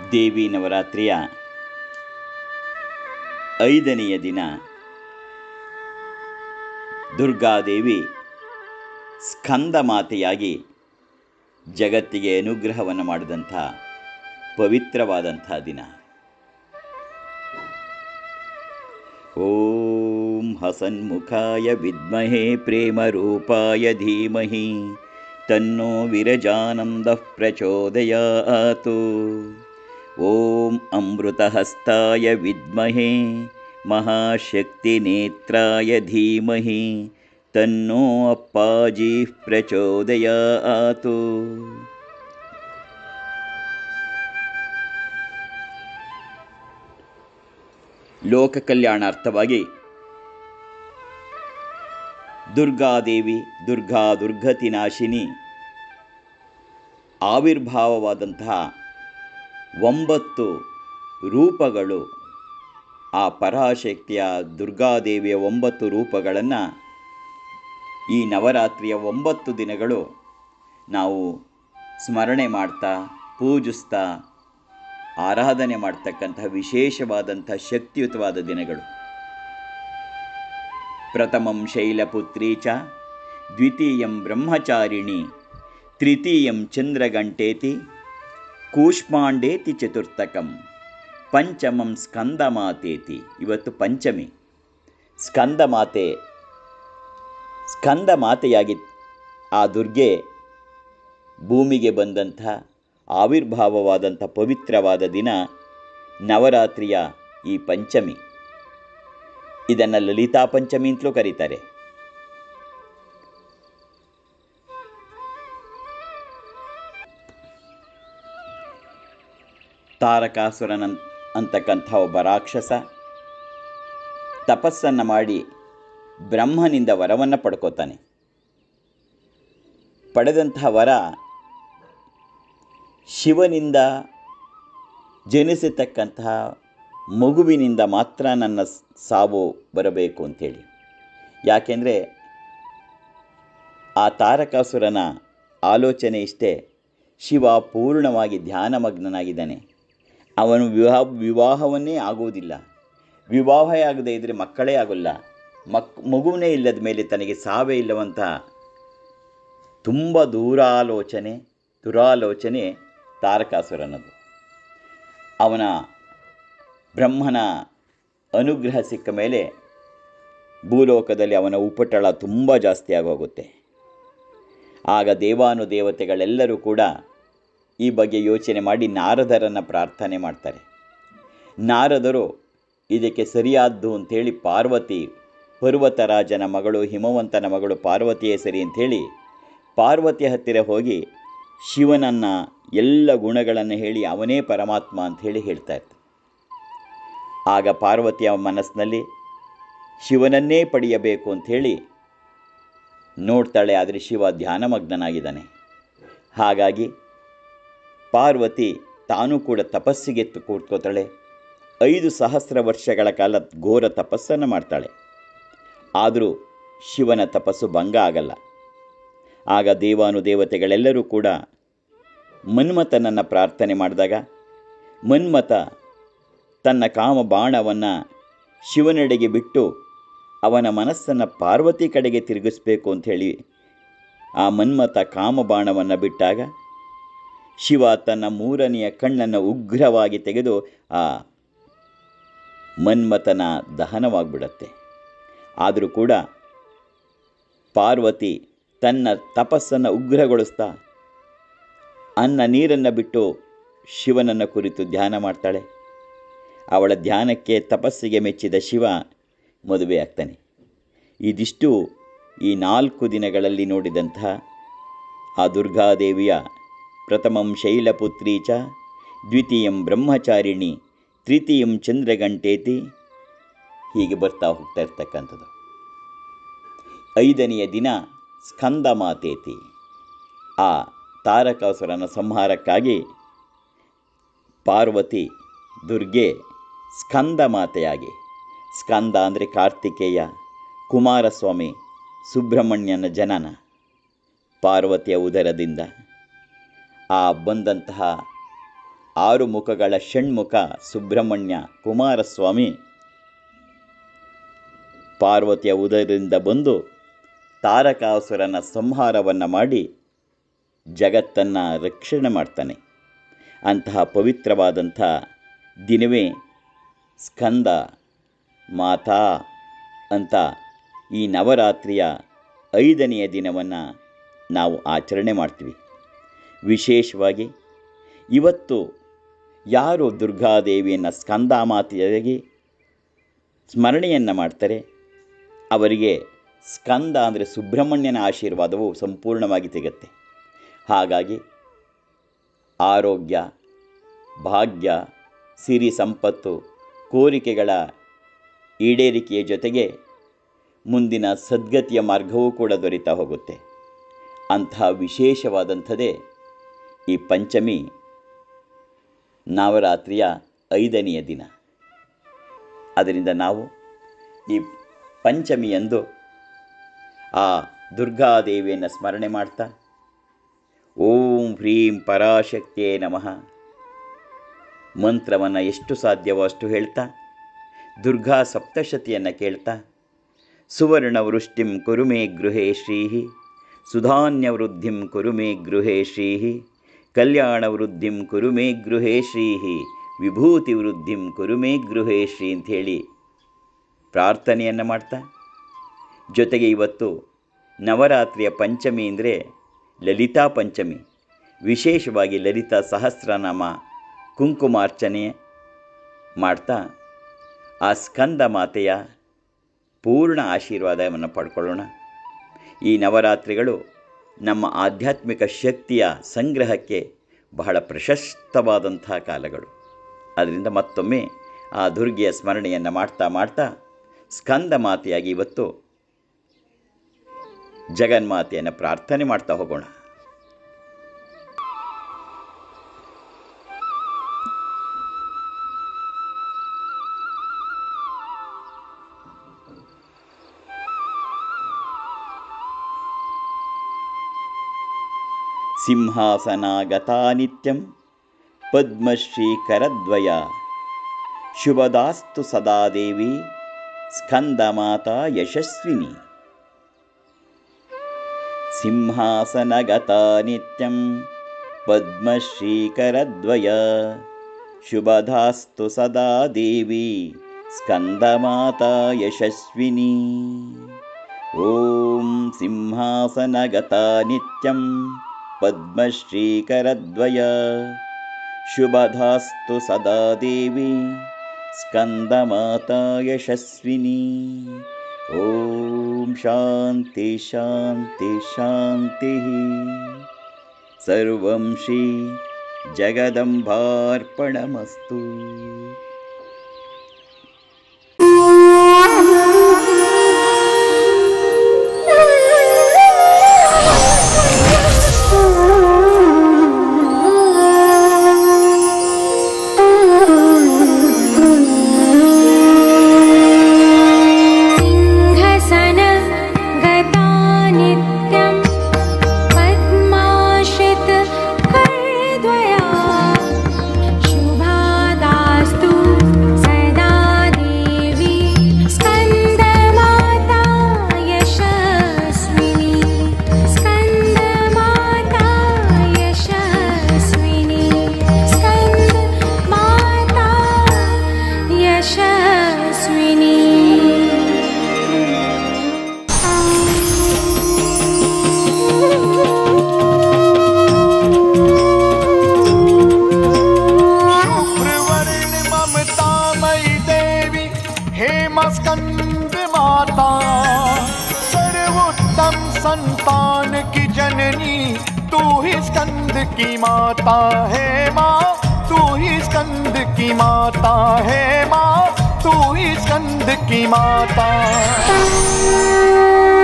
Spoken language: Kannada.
ದೇವಿ ನವರಾತ್ರಿಯ 5ನೆಯ ದಿನ ದುರ್ಗಾದೇವಿ ಸ್ಕಂದ ಮಾತೆಯಾಗಿ ಜಗತ್ತಿಗೆ ಅನುಗ್ರಹವನ್ನು ಮಾಡಿದಂಥ ಪವಿತ್ರವಾದಂಥ ದಿನ. ಓಂ ಹಸನ್ಮುಖಾಯ ವಿದ್ಮಹೇ ಪ್ರೇಮರೂಪಾಯ ಧೀಮಹಿ ತನ್ನೋ ವಿರಜಾನಂದಃ ಪ್ರಚೋದಯಾತು. ಓಂ ಅಮೃತಹಸ್ತಾಯ ವಿದ್ಮಹೇ ಮಹಾಶಕ್ತಿನೇತ್ರಾಯ ಧೀಮಹಿ ತನ್ನೋ ಅಪ್ಪಾಜೀಃ ಪ್ರಚೋದಯಾತು. ಲೋಕ ಕಲ್ಯಾಣಾರ್ಥವಾಗಿ ದುರ್ಗಾದೇವಿ ದುರ್ಗತಿನಾಶಿನಿ ಆವಿರ್ಭಾವವಾದಂತಹ 9 ರೂಪಗಳು, ಆ ಪರಾಶಕ್ತಿಯ ದುರ್ಗಾದೇವಿಯ 9 ರೂಪಗಳನ್ನು ಈ ನವರಾತ್ರಿಯ 9 ದಿನಗಳು ನಾವು ಸ್ಮರಣೆ ಮಾಡ್ತಾ ಪೂಜಿಸ್ತಾ ಆರಾಧನೆ ಮಾಡ್ತಕ್ಕಂತಹ ವಿಶೇಷವಾದಂಥ ಶಕ್ತಿಯುತವಾದ ದಿನಗಳು. ಪ್ರಥಮಂ ಶೈಲಪುತ್ರೀ ಚ ದ್ವಿತೀಯಂ ಬ್ರಹ್ಮಚಾರಿಣಿ ತೃತೀಯಂ ಚಂದ್ರಗಂಟೇತಿ ಕೂಷ್ಮಾಂಡೇತಿ ಚತುರ್ಥಕಂ ಪಂಚಮಂ ಸ್ಕಂದಮಾತೇತಿ. ಇವತ್ತು ಪಂಚಮಿ. ಸ್ಕಂದಮಾತೆಯಾಗಿ ಆ ದುರ್ಗೆ ಭೂಮಿಗೆ ಬಂದಂಥ ಆವಿರ್ಭಾವವಾದಂಥ ಪವಿತ್ರವಾದ ದಿನ ನವರಾತ್ರಿಯ ಈ ಪಂಚಮಿ. ಇದನ್ನು ಲಲಿತಾ ಪಂಚಮಿ ಅಂತಲೂ ಕರೀತಾರೆ. ತಾರಕಾಸುರನ ಅಂತಕ್ಕಂಥ ಒಬ್ಬ ರಾಕ್ಷಸ ತಪಸ್ಸನ್ನು ಮಾಡಿ ಬ್ರಹ್ಮನಿಂದ ವರವನ್ನು ಪಡ್ಕೋತಾನೆ. ಪಡೆದಂತಹ ವರ ಶಿವನಿಂದ ಜನಿಸತಕ್ಕಂತಹ ಮಗುವಿನಿಂದ ಮಾತ್ರ ನನ್ನ ಸಾವು ಬರಬೇಕು ಅಂಥೇಳಿ. ಯಾಕೆಂದರೆ ಆ ತಾರಕಾಸುರನ ಆಲೋಚನೆ ಇಷ್ಟೇ, ಶಿವ ಪೂರ್ಣವಾಗಿ ಧ್ಯಾನಮಗ್ನನಾಗಿದ್ದಾನೆ, ಅವನು ವಿವಾಹವನ್ನೇ ಆಗುವುದಿಲ್ಲ, ವಿವಾಹ ಆಗದೇ ಇದ್ದರೆ ಮಕ್ಕಳೇ ಆಗೋಲ್ಲ, ಮಗುವೇ ಇಲ್ಲದ ಮೇಲೆ ತನಗೆ ಸಾವೇ ಇಲ್ಲವಂತ ತುಂಬ ದುರಾಲೋಚನೆ ತಾರಕಾಸುರನದು. ಅವನ ಬ್ರಹ್ಮನ ಅನುಗ್ರಹ ಸಿಕ್ಕ ಮೇಲೆ ಭೂಲೋಕದಲ್ಲಿ ಅವನ ಉಪಟಳ ತುಂಬ ಜಾಸ್ತಿ ಆಗೋಗುತ್ತೆ. ಆಗ ದೇವಾನುದೇವತೆಗಳೆಲ್ಲರೂ ಕೂಡ ಈ ಬಗ್ಗೆ ಯೋಚನೆ ಮಾಡಿ ನಾರದರನ್ನು ಪ್ರಾರ್ಥನೆ ಮಾಡ್ತಾರೆ. ನಾರದರು ಇದಕ್ಕೆ ಸರಿಯಾದ್ದು ಅಂಥೇಳಿ ಪಾರ್ವತಿ, ಪರ್ವತರಾಜನ ಮಗಳು, ಹಿಮವಂತನ ಮಗಳು ಪಾರ್ವತಿಯೇ ಸರಿ ಅಂಥೇಳಿ ಪಾರ್ವತಿ ಹತ್ತಿರ ಹೋಗಿ ಶಿವನನ್ನು ಎಲ್ಲ ಗುಣಗಳನ್ನು ಹೇಳಿ ಅವನೇ ಪರಮಾತ್ಮ ಅಂಥೇಳಿ ಹೇಳ್ತಾ ಇರ್ತಾರೆ. ಆಗ ಪಾರ್ವತಿಯ ಮನಸ್ಸಿನಲ್ಲಿ ಶಿವನನ್ನೇ ಪಡೆಯಬೇಕು ಅಂಥೇಳಿ ನೋಡ್ತಾಳೆ. ಆದರೆ ಶಿವ ಧ್ಯಾನಮಗ್ನನಾಗಿದ್ದಾನೆ. ಹಾಗಾಗಿ ಪಾರ್ವತಿ ತಾನೂ ಕೂಡ ತಪಸ್ಸಿಗೆ ಕೂತ್ಕೋತಾಳೆ. 5,000 ವರ್ಷಗಳ ಕಾಲ ಘೋರ ತಪಸ್ಸನ್ನು ಮಾಡ್ತಾಳೆ. ಆದರೂ ಶಿವನ ತಪಸ್ಸು ಭಂಗ ಆಗಲ್ಲ. ಆಗ ದೇವಾನುದೇವತೆಗಳೆಲ್ಲರೂ ಕೂಡ ಮನ್ಮಥನನ್ನು ಪ್ರಾರ್ಥನೆ ಮಾಡಿದಾಗ ಮನ್ಮಥ ತನ್ನ ಕಾಮ ಬಾಣವನ್ನು ಶಿವನೆಡೆಗೆ ಬಿಟ್ಟು ಅವನ ಮನಸ್ಸನ್ನು ಪಾರ್ವತಿ ಕಡೆಗೆ ತಿರುಗಿಸ್ಬೇಕು ಅಂಥೇಳಿ ಆ ಮನ್ಮಥ ಕಾಮ ಬಾಣವನ್ನು ಬಿಟ್ಟಾಗ ಶಿವ ತನ್ನ 3ನೆಯ ಕಣ್ಣನ್ನು ಉಗ್ರವಾಗಿ ತೆಗೆದು ಆ ಮನ್ಮಥನ ದಹನವಾಗಿಬಿಡತ್ತೆ. ಆದರೂ ಕೂಡ ಪಾರ್ವತಿ ತನ್ನ ತಪಸ್ಸನ್ನು ಉಗ್ರಗೊಳಿಸ್ತಾ ಅನ್ನ ನೀರನ್ನು ಬಿಟ್ಟು ಶಿವನನ್ನು ಕುರಿತು ಧ್ಯಾನ ಮಾಡ್ತಾಳೆ. ಅವಳ ಧ್ಯಾನಕ್ಕೆ ತಪಸ್ಸಿಗೆ ಮೆಚ್ಚಿದ ಶಿವ ಮದುವೆ ಆಗ್ತಾನೆ. ಇದಿಷ್ಟು ಈ 4 ದಿನಗಳಲ್ಲಿ ನೋಡಿದಂತಹ ಆ ದುರ್ಗಾದೇವಿಯ ಪ್ರಥಮಂ ಶೈಲಪುತ್ರೀ ಚ ದ್ವಿತೀಯಂ ಬ್ರಹ್ಮಚಾರಿಣಿ ತೃತೀಯಂ ಚಂದ್ರಗಂಟೇತಿ ಹೀಗೆ ಬರ್ತಾ ಹೋಗ್ತಾ ಇರ್ತಕ್ಕಂಥದ್ದು. 5ನೆಯ ದಿನ ಸ್ಕಂದಮಾತೇತಿ. ಆ ತಾರಕಾಸುರನ ಸಂಹಾರಕ್ಕಾಗಿ ಪಾರ್ವತಿ ದುರ್ಗೆ ಸ್ಕಂದ ಮಾತೆಯಾಗಿ, ಸ್ಕಂದ ಅಂದರೆ ಕಾರ್ತಿಕೇಯ, ಕುಮಾರಸ್ವಾಮಿ, ಸುಬ್ರಹ್ಮಣ್ಯನ ಜನನ, ಪಾರ್ವತಿಯ ಉದರದಿಂದ ಆ ಬಂದಂತಹ 6 ಮುಖಗಳ ಷಣ್ಮುಖ ಸುಬ್ರಹ್ಮಣ್ಯ ಕುಮಾರಸ್ವಾಮಿ ಪಾರ್ವತಿಯ ಉದರದಿಂದ ಬಂದು ತಾರಕಾಸುರನ ಸಂಹಾರವನ್ನು ಮಾಡಿ ಜಗತ್ತನ್ನು ರಕ್ಷಣೆ ಮಾಡ್ತಾನೆ. ಅಂತಹ ಪವಿತ್ರವಾದಂಥ ದಿನವೇ ಸ್ಕಂದ ಮಾತಾ ಅಂತ ಈ ನವರಾತ್ರಿಯ 5ನೆಯ ದಿನವನ್ನು ನಾವು ಆಚರಣೆ ಮಾಡ್ತೀವಿ. ವಿಶೇಷವಾಗಿ ಇವತ್ತು ಯಾರು ದುರ್ಗಾದೇವಿಯನ್ನು ಸ್ಕಂದಮಾತೆಯಾಗಿ ಸ್ಮರಣೆಯನ್ನು ಮಾಡ್ತಾರೆ ಅವರಿಗೆ ಸ್ಕಂದ ಅಂದರೆ ಸುಬ್ರಹ್ಮಣ್ಯನ ಆಶೀರ್ವಾದವು ಸಂಪೂರ್ಣವಾಗಿ ಸಿಗುತ್ತೆ. ಹಾಗಾಗಿ ಆರೋಗ್ಯ, ಭಾಗ್ಯ, ಸಿರಿ ಸಂಪತ್ತು, ಕೋರಿಕೆಗಳ ಈಡೇರಿಕೆಯ ಜೊತೆಗೆ ಮುಂದಿನ ಸದ್ಗತಿಯ ಮಾರ್ಗವೂ ಕೂಡ ದೊರೀತಾ ಹೋಗುತ್ತೆ. ಅಂತಹ ವಿಶೇಷವಾದಂಥದ್ದೇ ಈ ಪಂಚಮಿ ನವರಾತ್ರಿಯ 5ನೆಯ ದಿನ. ಅದರಿಂದ ನಾವು ಈ ಪಂಚಮಿಯಂದು ಆ ದುರ್ಗಾದೇವಿಯನ್ನು ಸ್ಮರಣೆ ಮಾಡ್ತಾ ಓಂ ಹ್ರೀಂ ಪರಾಶಕ್ತಿಯೇ ನಮಃ ಮಂತ್ರವನ್ನು ಎಷ್ಟು ಸಾಧ್ಯವೋ ಅಷ್ಟು ಹೇಳ್ತಾ ದುರ್ಗಾ ಸಪ್ತಶತಿಯನ್ನು ಕೇಳ್ತಾ ಸುವರ್ಣವೃಷ್ಟಿಂ ಕುರುಮೇ ಗೃಹೇ ಶ್ರೀಹಿ ಸುಧಾನ್ಯವೃದ್ಧಿಂ ಕುರುಮೇ ಗೃಹೇ ಶ್ರೀಹಿ ಕಲ್ಯಾಣವೃದ್ಧಿಂ ಕುರುಮೇ ಗೃಹೇ ಶ್ರೀಹಿ ವಿಭೂತಿವೃದ್ಧಿಂ ಕುರುಮೇ ಗೃಹೇ ಶ್ರೀ ಅಂಥೇಳಿ ಪ್ರಾರ್ಥನೆಯನ್ನು ಮಾಡ್ತಾ, ಜೊತೆಗೆ ಇವತ್ತು ನವರಾತ್ರಿಯ ಪಂಚಮಿ ಅಂದರೆ ಲಲಿತಾ ಪಂಚಮಿ. ವಿಶೇಷವಾಗಿ ಲಲಿತಾ ಸಹಸ್ರನಾಮ ಕುಂಕುಮಾರ್ಚನೆ ಮಾಡ್ತಾ ಆ ಸ್ಕಂದ ಮಾತೆಯ ಪೂರ್ಣ ಆಶೀರ್ವಾದವನ್ನು ಪಡ್ಕೊಳ್ಳೋಣ. ಈ ನವರಾತ್ರಿಗಳು ನಮ್ಮ ಆಧ್ಯಾತ್ಮಿಕ ಶಕ್ತಿಯ ಸಂಗ್ರಹಕ್ಕೆ ಬಹಳ ಪ್ರಶಸ್ತವಾದಂಥ ಕಾಲಗಳು. ಅದರಿಂದ ಮತ್ತೊಮ್ಮೆ ಆ ದುರ್ಗೆಯ ಸ್ಮರಣೆಯನ್ನು ಮಾಡ್ತಾ ಮಾಡ್ತಾ ಸ್ಕಂದ ಮಾತೆಯಾಗಿ ಇವತ್ತು ಜಗನ್ಮಾತೆಯನ್ನು ಪ್ರಾರ್ಥನೆ ಮಾಡ್ತಾ ಹೋಗೋಣ. ಸಿಂಹಾಸನಾಗತಾ ನಿತ್ಯಂ ಪದ್ಮಶ್ರೀಕರದ್ವಯ ಶುಭದಾಸ್ತು ಸದಾ ದೇವಿ ಸ್ಕಂದಮಾತಾ ಯಶಸ್ವಿನಿ. ಸಿಂಹಾಸನಗತಾ ನಿತ್ಯಂ ಪದ್ಮಶ್ರೀಕರದ್ವಯ ಶುಭದಾಸ್ತು ಸದಾ ದೇವಿ ಸ್ಕಂದಮಾತಾ ಯಶಸ್ವಿನಿ. ಓಂ ಸಿಂಹಾಸನಗತಾ ನಿತ್ಯಂ ಪದ್ಮಶ್ರೀಕರದ್ವಯ ಶುಭದಾಸ್ತು ಸದಾ ದೇವಿ ಸ್ಕಂದಮಾತಾ ಯಶಸ್ವಿನಿ. ಓಂ ಶಾಂತಿ ಶಾಂತಿ ಶಾಂತಿ. ಸರ್ವಂ ಶ್ರೀ ಜಗದಂಬಾರ್ಪಣಮಸ್ತು. संतान की जननी तू ही स्कंद की माता है माँ, तू ही स्कंद की माता है माँ, तू ही स्कंद की माता।